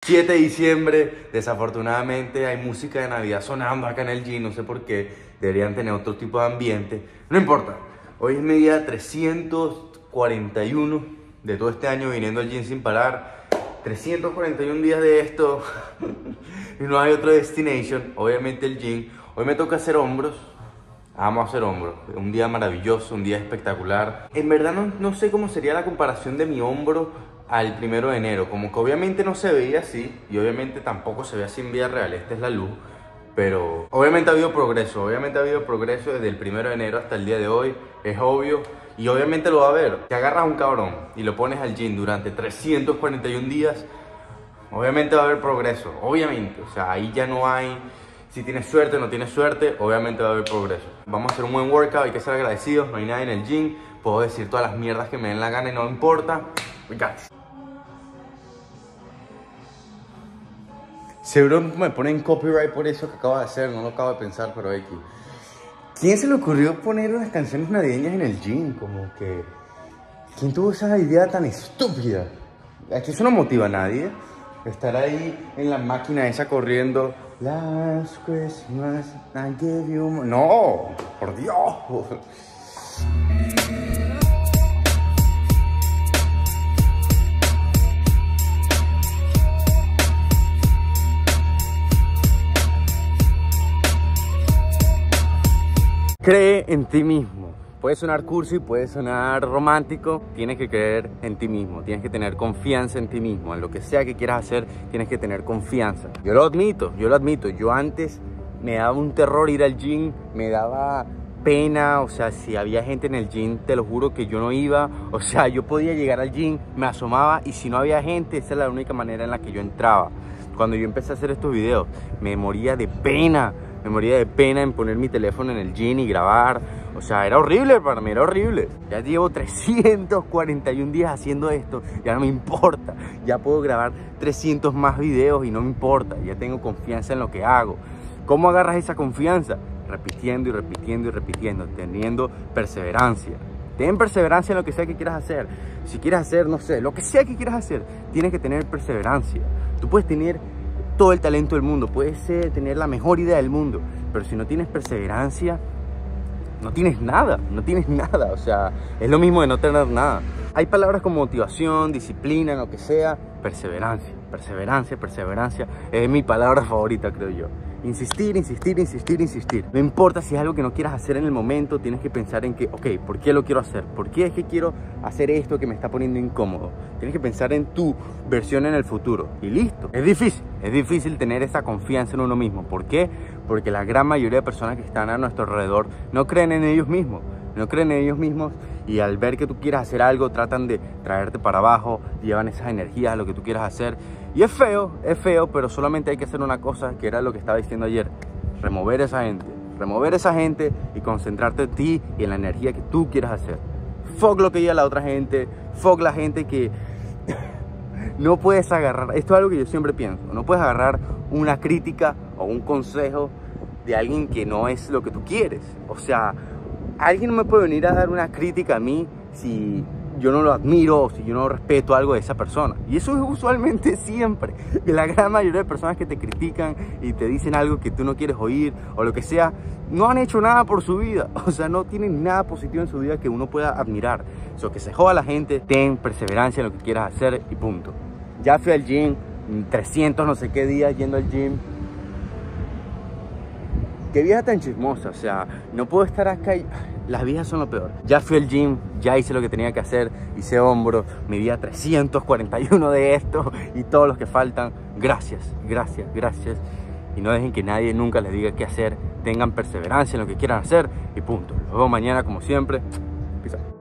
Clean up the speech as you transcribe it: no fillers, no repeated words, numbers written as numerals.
7 de diciembre, desafortunadamente hay música de Navidad sonando acá en el gym, no sé por qué, deberían tener otro tipo de ambiente, no importa. Hoy es mi día 341 de todo este año viniendo al gym sin parar, 341 días de esto y no hay otro destination, obviamente el gym. Hoy me toca hacer hombros, amo hacer hombros, un día maravilloso, un día espectacular. En verdad no sé cómo sería la comparación de mi hombro al 1 de enero, como que obviamente no se veía así y obviamente tampoco se ve así en vida real, esta es la luz, pero obviamente ha habido progreso, desde el 1 de enero hasta el día de hoy, es obvio, y obviamente lo va a ver. Si agarras a un cabrón y lo pones al gym durante 341 días, obviamente va a haber progreso, obviamente, o sea, ahí ya no hay si tienes suerte o no tienes suerte, obviamente va a haber progreso. Vamos a hacer un buen workout, hay que ser agradecidos, no hay nadie en el gym, puedo decir todas las mierdas que me den la gana y no me importa, we got this. Seguro me ponen copyright por eso que acabo de hacer, no lo acabo de pensar, pero aquí. ¿Quién se le ocurrió poner unas canciones navideñas en el gym? Como que... ¿quién tuvo esa idea tan estúpida? Aquí eso no motiva a nadie. Estar ahí en la máquina esa corriendo. Last Christmas I gave you... ¡No! ¡Por Dios! Cree en ti mismo. Puede sonar cursi, puede sonar romántico. Tienes que creer en ti mismo. Tienes que tener confianza en ti mismo. En lo que sea que quieras hacer, tienes que tener confianza. Yo lo admito. Yo antes me daba un terror ir al gym. Me daba pena. O sea, si había gente en el gym, te lo juro que yo no iba. O sea, yo podía llegar al gym, me asomaba y si no había gente, esa era la única manera en la que yo entraba. Cuando yo empecé a hacer estos videos, me moría de pena. Me moría de pena en poner mi teléfono en el gym y grabar. O sea, era horrible para mí, era horrible. Ya llevo 341 días haciendo esto. Ya no me importa. Ya puedo grabar 300 más videos y no me importa. Ya tengo confianza en lo que hago. ¿Cómo agarras esa confianza? Repitiendo y repitiendo y repitiendo. Teniendo perseverancia. Ten perseverancia en lo que sea que quieras hacer. Si quieres hacer, no sé, lo que sea que quieras hacer, tienes que tener perseverancia. Tú puedes tener todo el talento del mundo, puedes tener la mejor idea del mundo, pero si no tienes perseverancia, no tienes nada, o sea, es lo mismo de no tener nada. Hay palabras como motivación, disciplina, lo que sea, perseverancia, es mi palabra favorita, creo yo. Insistir. No importa si es algo que no quieras hacer en el momento, tienes que pensar en que, ok, ¿por qué lo quiero hacer? ¿Por qué es que quiero hacer esto que me está poniendo incómodo? Tienes que pensar en tu versión en el futuro y listo. Es difícil tener esa confianza en uno mismo. ¿Por qué? Porque la gran mayoría de personas que están a nuestro alrededor no creen en ellos mismos. Y al ver que tú quieres hacer algo, tratan de traerte para abajo, llevan esas energías a lo que tú quieras hacer. Y es feo, pero solamente hay que hacer una cosa, que era lo que estaba diciendo ayer: remover esa gente y concentrarte en ti y en la energía que tú quieras hacer. Fuck lo que diga la otra gente, fuck la gente que no puedes agarrar. Esto es algo que yo siempre pienso: no puedes agarrar una crítica o un consejo de alguien que no es lo que tú quieres. O sea, alguien no me puede venir a dar una crítica a mí si yo no lo admiro o si yo no respeto algo de esa persona. Y eso es usualmente siempre. Y la gran mayoría de personas que te critican y te dicen algo que tú no quieres oír o lo que sea, no han hecho nada por su vida. O sea, no tienen nada positivo en su vida que uno pueda admirar. Eso, que se joda la gente, ten perseverancia en lo que quieras hacer y punto. Ya fui al gym, 300 no sé qué días yendo al gym. Qué vieja tan chismosa, o sea, no puedo estar acá y... Las viejas son lo peor. Ya fui al gym, ya hice lo que tenía que hacer, hice hombros, mi día 341 de esto y todos los que faltan. Gracias. Y no dejen que nadie nunca les diga qué hacer. Tengan perseverancia en lo que quieran hacer y punto. Nos vemos mañana como siempre. Peace out.